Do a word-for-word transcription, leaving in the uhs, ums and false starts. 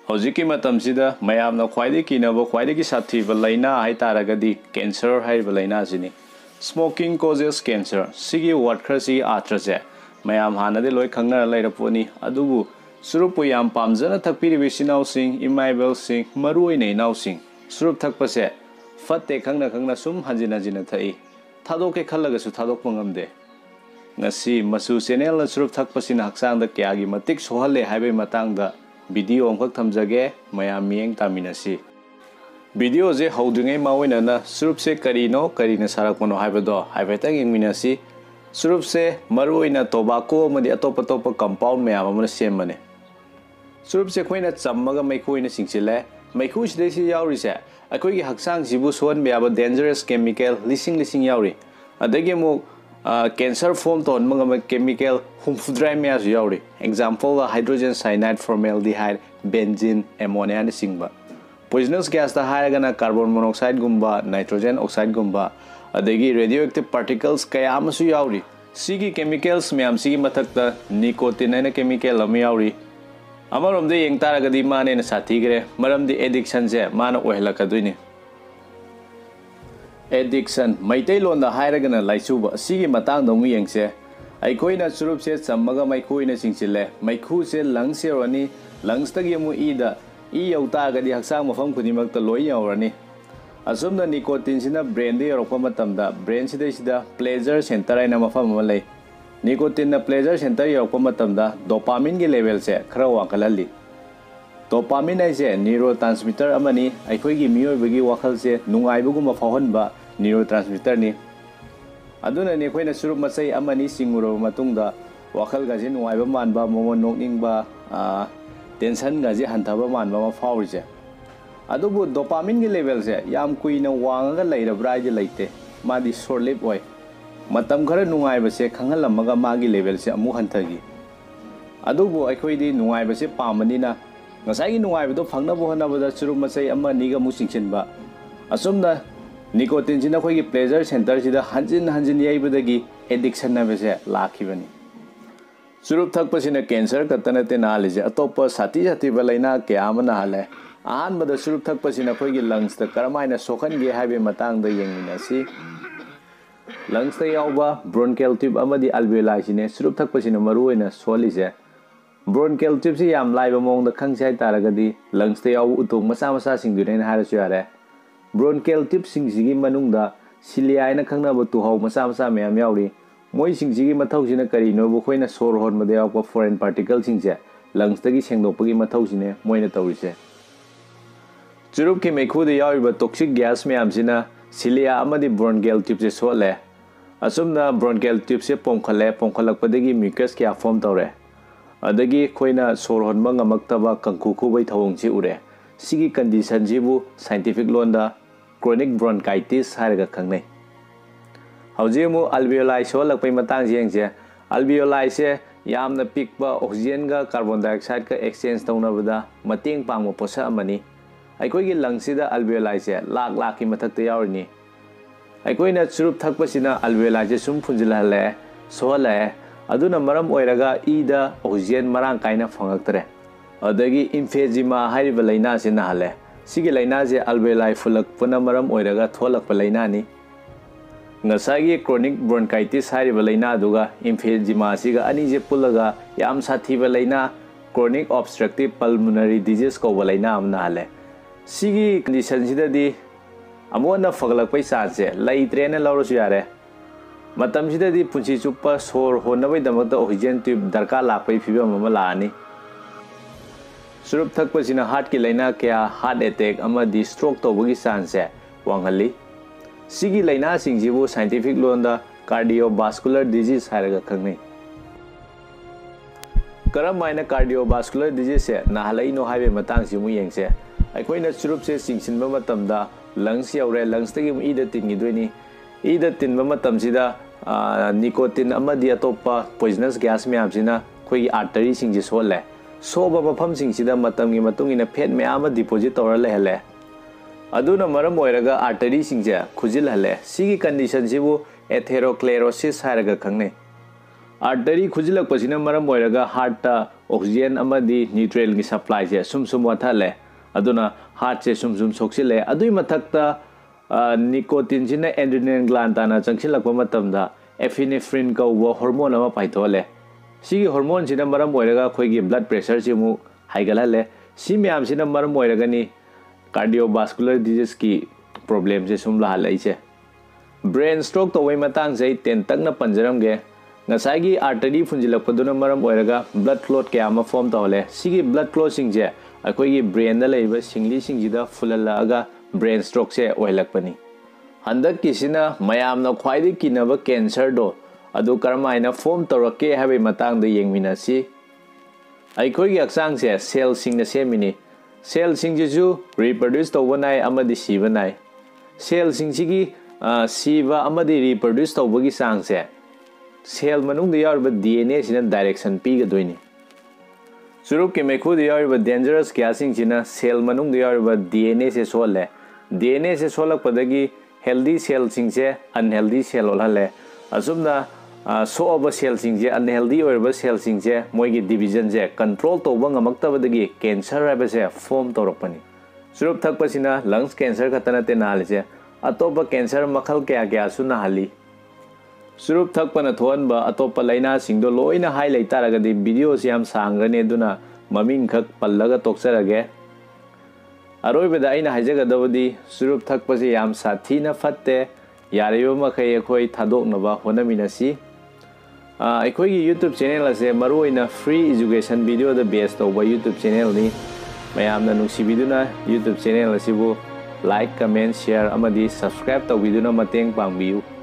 ꯍꯧꯖꯤꯛꯀꯤ ꯃꯇꯝꯁꯤꯗ ꯃꯌꯥꯝꯅ ꯈ꯭ꯋꯥꯏꯗꯒꯤ ꯀꯤꯅꯕ ꯈ꯭ꯋꯥꯏꯗꯒꯤ ꯁꯥꯊꯤꯕ ꯂꯩꯅꯥ ꯍꯥꯏꯇꯥꯔꯒꯗꯤ ꯀꯦꯟꯁꯔ ꯍꯥꯏꯔꯤꯕ ꯂꯩꯅꯥꯁꯤꯅꯤ ꯁ꯭ꯃꯣꯀꯤꯡ ꯀꯣꯖꯦꯁ ꯀꯦꯟꯁꯔ ꯁꯤꯒꯤ ꯋꯥꯔꯗ ꯈꯔꯁꯤꯒꯤ ꯑꯥꯔꯊ꯭ꯔꯁꯦ ꯃꯌꯥꯝ ꯍꯥꯟꯅꯗꯤ ꯂꯣꯏ ꯈꯪꯅꯔ ꯂꯩꯔꯄꯣꯠꯅꯤ ꯑꯗꯨꯕꯨ ꯆꯨꯔꯨꯞꯄꯨ ꯌꯥꯝ ꯄꯥꯝꯖꯅ ꯊꯛꯄꯤꯔꯤꯕ ꯏꯆꯤꯟ ꯏꯅꯥꯎꯁꯤꯡ ꯏꯃꯥ ꯏꯕꯦꯜꯁꯤꯡ ꯃꯔꯨꯑꯣꯏꯅ ꯏꯅꯥꯎꯁꯤꯡ ꯆꯨꯔꯨꯞ ꯊꯛꯄꯁꯦ ꯐꯠꯇꯦ ꯈꯪꯅ ꯈꯪꯅ ꯁꯨꯝ ꯍꯟꯖꯤꯟ ꯍꯟꯖꯤꯟꯅ ꯊꯛꯏ ꯊꯥꯗꯣꯛꯀꯦ ꯈꯜꯂꯒꯁꯨ ꯊꯥꯗꯣꯛꯄ ꯉꯝꯗꯦ ngasi masu channel na surup thakpasina haksang da kyagi matik sohalle haibai matang da video amkhak thamjage mayam miyeng taminasi video je haudringai maoina na surup se karino karina sarakpono haibado haibetang yengminasi surup se maruoina tobacco madi atop atop compound mayam amana semmane surup se khoina chammaga maikhoina singchile maikhu sidai si yauri se akoi gi haksang jibu son be aba dangerous chemical lising lising yauri adagi mu cancer form to mga chemical humfudrai me as yauri example hydrogen cyanide formaldehyde benzene ammonia ni singba poisonous gas ta hairagana carbon monoxide gumba nitrogen oxide gumba adagi radioactive particles kaya amasu yauri sigi chemicals me am sigi mathakta nicotine na chemical am yauri amarom de yeng taragadi mane na sathigre maramdi addiction je mana ohelakaduini addiction maitai londa hairagana laisuba sigi matang dong yengse aikoina surup se chammaga maikoina singchile maikhu se lungs se rani lungs tagi mu ida i yauta gadi haksang mafam khunimak ta loi yaurani asumna nicotine sina brain de yorokpa matamda brain sida sida pleasure center aina mafam malai nicotine na pleasure center yorokpa matamda dopamine ge level se khara wankalali dopamine ai se neurotransmitter amani aikoi gi miyoi bagi wakhal se nungai buguma fahonba neurotransmitter ni aduna ne khoina surup masai amani singuro matungda wakhal ga je nungai ba manba momo nokning ba tension ga je hanthaba manba ma fawrise adubu dopamine gi level se yam kuina wanga leirabra je leite madi short live oi matam khara nungai ba se khangalamaga magi level se amu hanthagi adubu aikoi di nungai ba se pamanina ngasai gi nungai ba do phangna bo hana ba surup masai amma ni ga mu singchinba asumna nicotine sina khoi gi pleasure center sida hanjin hanjin yai badagi addiction na bese lakhibani surup thakpasina cancer katana te na lije atopa sati sati balaina ke amana hale ahan bada surup thakpasina khoi gi lungs ta karamaina sokhan ge haibe matang da yengina si lungs ta yauba bronchial tube amadi alveoli sine surup thakpasina maruina solise bronchial tube si yam laiba mong da khangsai taragadi lungs ta yau utung masa masa singdune na harasu yare bronchial tube singigi manungda cilia na khangna ba tu hau masa masa meyam yauri moi singigi mathau sina kari no bo khoina sor hon ma da ko foreign particles singse lungs tagi sengdopagi mathau sine moina tawrise churup ki mekhu da yauri ba toxic gas meyam sina cilia amadi bronchial tube se sole asumna bronchial tube se pomkhale pomkhalakpadagi mucus kya form tawre adagi khoina sor hon ba ngamaktaba kangkhu khu bai thawong chi ure sigi condition jibu scientific londa chronic bronchitis haraga khangnai haujemu alveoli solakpai matang jengje alveoli se yamna pikba oxygen ga carbon dioxide ka exchange tawnabada mateng pangmo posa amani aikoi gi lungs sida alveoli se lak lak ki mathak ta yawrni aikoi na churup thakpasina alveoli se sum phunjilhale sohale aduna maram oiraga ida oxygen marang kaina phangaktre adagi emphysema hariba laina se na hale sigi laina je alveoli fulak puna maram oiraga tholak pa laina ni ngasagi chronic bronchitis hariba laina duga emphysema siga ani je pulaga yam sathiba laina chronic obstructive pulmonary disease ko laina amna hale sigi condition sida di amona faglak pai chance laitre na lawru yare matam sida di punchi chupa sor honabai damakta oxygen tube darka lakpai phibam ama laani surup thakpasina heart ki laina kya heart attack amadi stroke tawbagi chance wanghali sigi laina singjibu scientific londa cardiovascular disease haraga khangnai karamaina cardiovascular disease se nahalai no haibe matang simu yengse aikoina surup se singsinba matamda lungs yaure lungs tagi mu ida tingi doini ida tinba matam sida nicotine amadi atopa poisonous gas myam sina khoi artery singji solle soba mafam singsida matam gi matungina fat myam deposit tawra lehale aduna maram oiraga artery singje khujil hale sigi condition sibu atherosclerosis haraga khangne artery khujilak pasina maram oiraga heart ta oxygen amadi nutrient gi supply je sum sum wathale aduna heart se sum sum soksile adui mathakta nicotine jina adrenaline gland tana changsilakpa matamda epinephrine ka wo hormone ama paithole sigi hormone sina maram oiraga khoigi blood pressure si mu haigalale si myam sina maram oiraga ni cardiovascular disease ki problem se sum la halai che brain stroke to wai matang jai ten tak na panjaram ge ngasai gi artery funjilakpaduna maram oiraga blood clot kya ma form tawle sigi blood clot sing je akoi gi brain da leiba singli singjida fulala aga brain stroke se oilakpani handak kisina mayam na khwaidi kinaba cancer do adu karmaina form torake habe matang da yengmina si aikoi gi aksang se cell sing na semini cell sing ju reproduce to banai amadi siba nai cell sing sigi siba amadi reproduce to bagi sang se cell manung da yarba D N A sina direction pi ga doini surup ke mekhu da yarba dangerous kya sing sina cell manung da yarba D N A se sole D N A se solak padagi healthy cell sing se unhealthy cell olhale asumna so oba cell sing je unhealthy orba cell sing je moigi division je control to bang amakta badagi cancer ra se form torokpani surup thak pasina lungs cancer khatana te nal je atopa cancer makhal kya kya suna hali surup thak pana thon ba atopa laina singdo loina highlight taraga di video se am sangrane duna maming khak pallaga toksarage aroi beda aina hajaga dawdi surup thak pase yam sathi na fatte yariyo makhai khoi thadok naba honaminasi aikoi gi YouTube channel ase maroina free education video the best over YouTube channel ni mayam na nungsi biduna YouTube channel asibu like comment share amadi subscribe to video na mateng pangbiu